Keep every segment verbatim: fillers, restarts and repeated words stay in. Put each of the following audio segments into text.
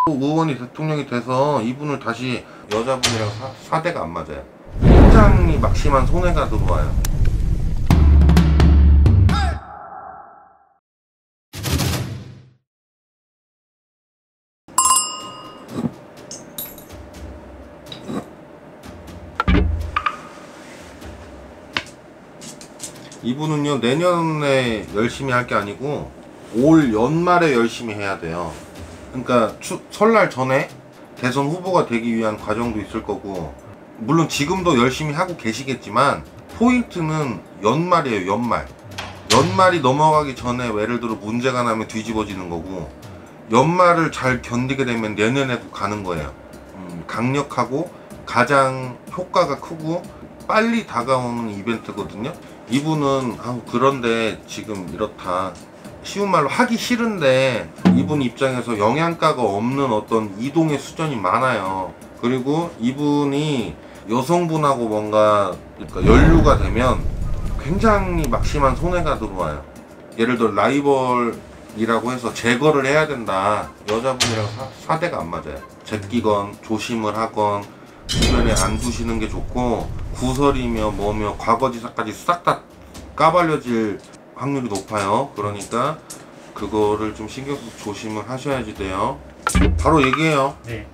의원이 대통령이 돼서 이분을 다시 여자분이랑 사, 사대가 안 맞아요. 굉장히 막심한 손해가 들어와요. 이분은요 내년에 열심히 할 게 아니고 올 연말에 열심히 해야 돼요. 그러니까 추, 설날 전에 대선 후보가 되기 위한 과정도 있을 거고, 물론 지금도 열심히 하고 계시겠지만 포인트는 연말이에요. 연말 연말이 넘어가기 전에 예를 들어 문제가 나면 뒤집어지는 거고, 연말을 잘 견디게 되면 내년에도 가는 거예요. 음, 강력하고 가장 효과가 크고 빨리 다가오는 이벤트거든요. 이분은 아, 그런데 지금 이렇다, 쉬운 말로 하기 싫은데 이분 입장에서 영양가가 없는 어떤 이동의 수준이 많아요. 그리고 이분이 여성분하고 뭔가 그러니까 연루가 되면 굉장히 막심한 손해가 들어와요. 예를 들어 라이벌이라고 해서 제거를 해야 된다, 여자분이랑 사, 사대가 안 맞아요. 제끼건 조심을 하건 주변에 안 두시는 게 좋고, 구설이며 뭐며 과거지사까지 싹 다 까발려질 확률이 높아요. 그러니까 그거를 좀 신경 써서 조심을 하셔야지 돼요. 바로 얘기해요. 네.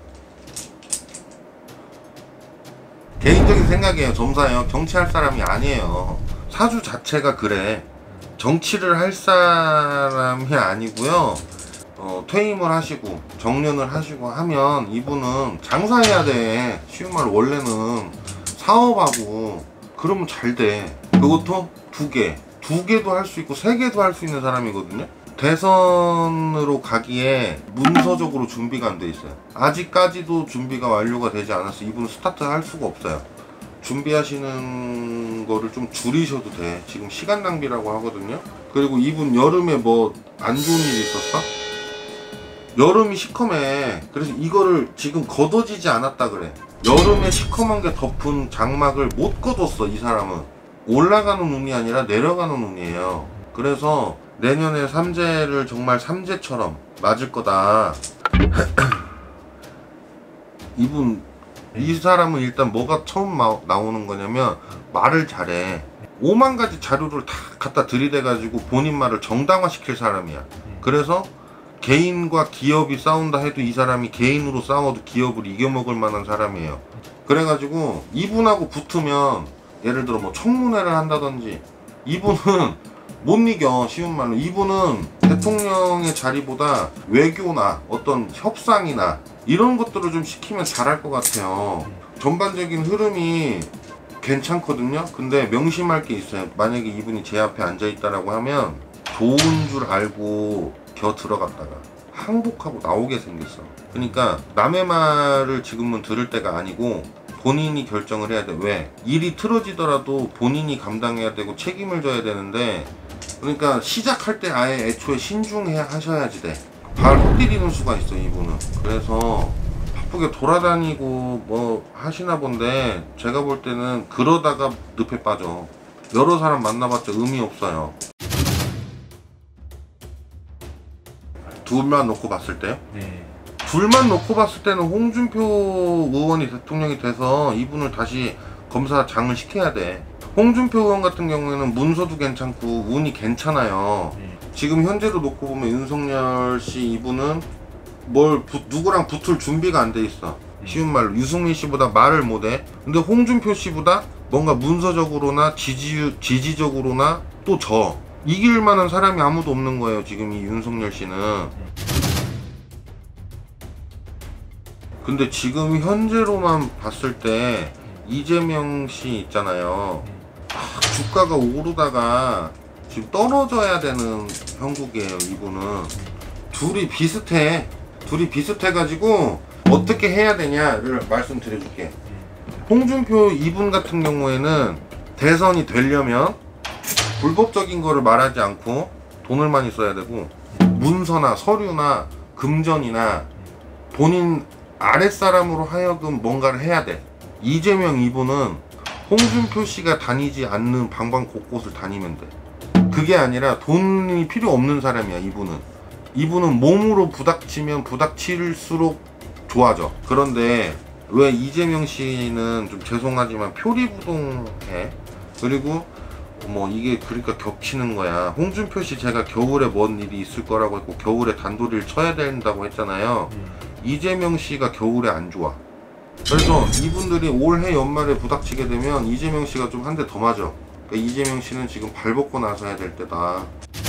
개인적인 생각이에요. 점사예요. 정치할 사람이 아니에요. 사주 자체가 그래. 정치를 할 사람이 아니고요. 어, 퇴임을 하시고 정년을 하시고 하면 이분은 장사해야 돼. 쉬운 말로 원래는 사업하고 그러면 잘 돼. 그것도 두 개, 두 개도 할 수 있고 세 개도 할 수 있는 사람이거든요. 대선으로 가기에 문서적으로 준비가 안 돼 있어요. 아직까지도 준비가 완료가 되지 않아서 이분은 스타트 할 수가 없어요. 준비하시는 거를 좀 줄이셔도 돼. 지금 시간 낭비라고 하거든요. 그리고 이분 여름에 뭐 안 좋은 일이 있었어? 여름이 시커매. 그래서 이거를 지금 걷어지지 않았다 그래. 여름에 시커먼 게 덮은 장막을 못 걷었어. 이 사람은 올라가는 운이 아니라 내려가는 운이에요. 그래서 내년에 삼재를 정말 삼재처럼 맞을 거다. 이분, 이 사람은 일단 뭐가 처음 마, 나오는 거냐면 말을 잘해. 오만 가지 자료를 다 갖다 들이대 가지고 본인 말을 정당화 시킬 사람이야. 그래서 개인과 기업이 싸운다 해도 이 사람이 개인으로 싸워도 기업을 이겨먹을 만한 사람이에요. 그래가지고 이분하고 붙으면 예를 들어 뭐 청문회를 한다든지, 이분은 못 이겨. 쉬운 말로 이분은 대통령의 자리보다 외교나 어떤 협상이나 이런 것들을 좀 시키면 잘할 것 같아요. 전반적인 흐름이 괜찮거든요. 근데 명심할 게 있어요. 만약에 이분이 제 앞에 앉아있다라고 하면 좋은 줄 알고 겨 들어갔다가 항복하고 나오게 생겼어. 그러니까 남의 말을 지금은 들을 때가 아니고 본인이 결정을 해야 돼. 왜? 일이 틀어지더라도 본인이 감당해야 되고 책임을 져야 되는데, 그러니까 시작할 때 아예 애초에 신중해 하셔야지 돼. 발 헛디디는 수가 있어 이분은. 그래서 바쁘게 돌아다니고 뭐 하시나 본데, 제가 볼 때는 그러다가 늪에 빠져. 여러 사람 만나봤자 의미 없어요. 둘만 놓고 봤을 때요? 네. 둘만 놓고 봤을 때는 홍준표 의원이 대통령이 돼서 이분을 다시 검사장을 시켜야 돼. 홍준표 의원 같은 경우에는 문서도 괜찮고 운이 괜찮아요. 네. 지금 현재로 놓고 보면 윤석열 씨 이분은 뭘 부, 누구랑 붙을 준비가 안 돼 있어. 쉬운 말로 유승민 씨보다 말을 못해. 근데 홍준표 씨보다 뭔가 문서적으로나 지지, 지지적으로나 또 져. 이길 만한 사람이 아무도 없는 거예요 지금 이 윤석열 씨는. 근데 지금 현재로만 봤을 때 이재명 씨 있잖아요. 아, 주가가 오르다가 지금 떨어져야 되는 형국이에요 이분은. 둘이 비슷해. 둘이 비슷해가지고 어떻게 해야 되냐를 말씀드려줄게. 홍준표 이분 같은 경우에는 대선이 되려면 불법적인 거를 말하지 않고 돈을 많이 써야 되고, 문서나 서류나 금전이나 본인 아랫사람으로 하여금 뭔가를 해야 돼. 이재명 이분은 홍준표 씨가 다니지 않는 방방 곳곳을 다니면 돼. 그게 아니라 돈이 필요 없는 사람이야 이분은. 이분은 몸으로 부닥치면 부닥칠수록 좋아져. 그런데 왜 이재명 씨는 좀 죄송하지만 표리부동해. 그리고 뭐 이게 그러니까 겹치는 거야. 홍준표 씨 제가 겨울에 뭔 일이 있을 거라고 했고 겨울에 단도리를 쳐야 된다고 했잖아요. 음. 이재명 씨가 겨울에 안 좋아. 그래서 이분들이 올해 연말에 부닥치게 되면 이재명 씨가 좀 한 대 더 맞아. 그러니까 이재명 씨는 지금 발 벗고 나서야 될 때다.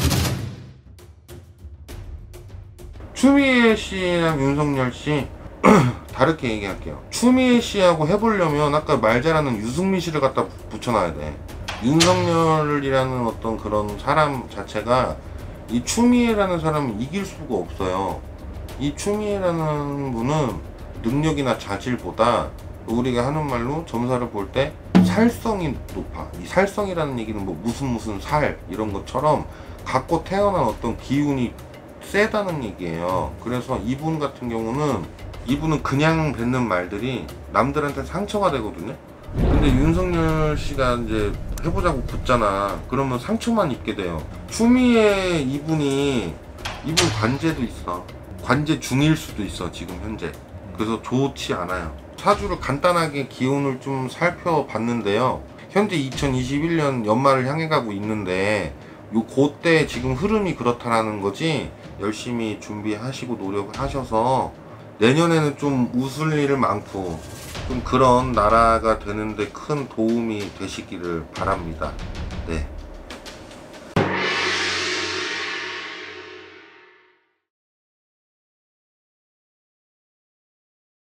추미애 씨랑 윤석열 씨 다르게 얘기할게요. 추미애 씨하고 해보려면 아까 말 잘하는 유승민 씨를 갖다 붙여놔야 돼. 윤석열이라는 어떤 그런 사람 자체가 이 추미애라는 사람을 이길 수가 없어요. 이 추미애라는 분은 능력이나 자질보다 우리가 하는 말로 점사를 볼 때 살성이 높아. 이 살성이라는 얘기는 뭐 무슨 무슨 살 이런 것처럼 갖고 태어난 어떤 기운이 세다는 얘기예요. 그래서 이분 같은 경우는 이분은 그냥 뱉는 말들이 남들한테 상처가 되거든요. 근데 윤석열 씨가 이제 해보자고 붙잖아. 그러면 상처만 입게 돼요. 추미애 이분이 이분 관제도 있어. 관제 중일 수도 있어 지금 현재. 그래서 좋지 않아요. 사주를 간단하게 기운을 좀 살펴봤는데요. 현재 이천이십일 년 연말을 향해 가고 있는데 요 그때 지금 흐름이 그렇다라는 거지. 열심히 준비하시고 노력을 하셔서 내년에는 좀 웃을 일 많고 좀 그런 나라가 되는데 큰 도움이 되시기를 바랍니다. 네.